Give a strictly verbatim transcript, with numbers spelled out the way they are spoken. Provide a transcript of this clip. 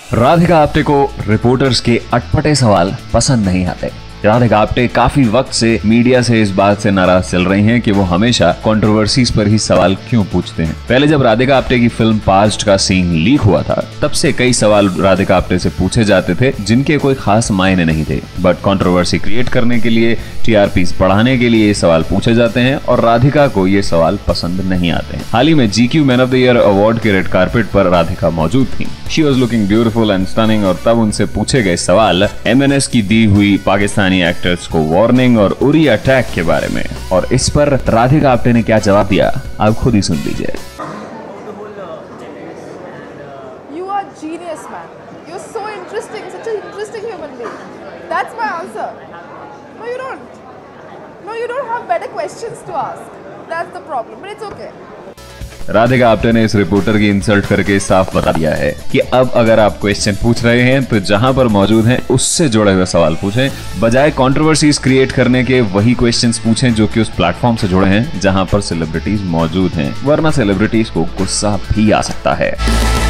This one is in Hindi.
राधिका आप्टे को रिपोर्टर्स के अटपटे सवाल पसंद नहीं आते। राधिका आप्टे काफी वक्त से मीडिया से इस बात से नाराज चल रही हैं कि वो हमेशा कंट्रोवर्सीज पर ही सवाल क्यों पूछते हैं। पहले जब राधिका आप्टे की फिल्म पार्च्ड का सीन लीक हुआ था, तब से कई सवाल राधिका आप्टे से पूछे जाते थे जिनके कोई खास मायने नहीं थे, बट कंट्रोवर्सी क्रिएट करने के लिए, टीआरपी बढ़ाने के लिए ये सवाल पूछे जाते हैं और राधिका को ये सवाल पसंद नहीं आते हैं। हाल ही में GQ man of the year award के रेड कारपेट पर राधिका मौजूद थी। She was looking beautiful and stunning और तब उनसे पूछे गए सवाल एमएनएस की दी हुई पाकिस्तानी एक्टर्स को वार्निंग और उरी अटैक के बारे में, और इस पर राधिका आप्टे ने क्या जवाब दिया आप खुद ही सुन लीजिए। You are genius, man. You're so interesting, such an interesting human being. That's my answer. No, you don't. No, you don't have better questions to ask. That's the problem, but it's okay. Radhika Apte ने इस रिपोर्टर की इंसल्ट करके साफ बता दिया है कि अब अगर आप क्वेश्चन पूछ रहे हैं तो जहां पर मौजूद हैं उससे जुड़े हुए सवाल पूछें, बजाय कंट्रोवर्सीज क्रिएट करने के वही क्वेश्चंस पूछें जो कि उस प्लेटफॉर्म से जुड़े हैं जहां पर सेलिब्रिटीज मौजूद हैं, वरना सेलिब्रिटीज को गुस्सा भी आ सकता है।